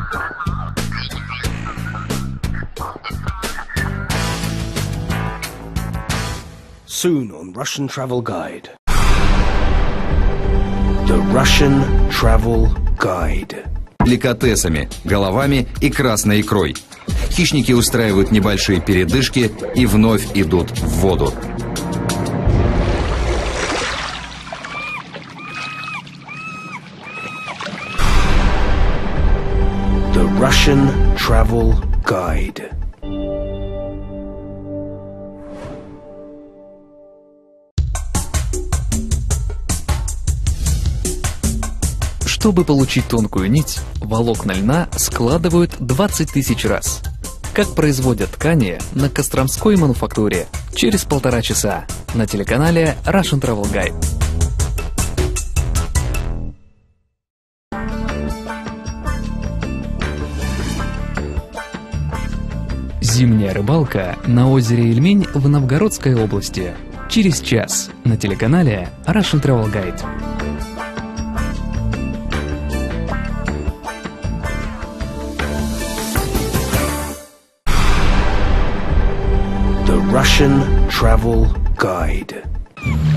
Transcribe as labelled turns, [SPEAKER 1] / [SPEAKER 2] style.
[SPEAKER 1] Soon on Russian Travel Guide. The Russian Travel Guide.
[SPEAKER 2] Деликатесами, головами и красной икрой. Хищники устраивают небольшие передышки и вновь идут в воду.
[SPEAKER 1] The Russian Travel Guide.
[SPEAKER 3] Чтобы получить тонкую нить, волокна льна складывают 20 тысяч раз. Как производят ткани на Костромской мануфактуре. Через 1,5 часа на телеканале Russian Travel Guide. Зимняя рыбалка на озере Ильмень в Новгородской области. Через час на телеканале Russian Travel Guide.
[SPEAKER 1] The Russian Travel Guide.